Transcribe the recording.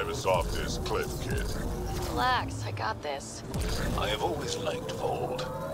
drive us off this cliff, kid. Relax, I got this. I have always liked Vold.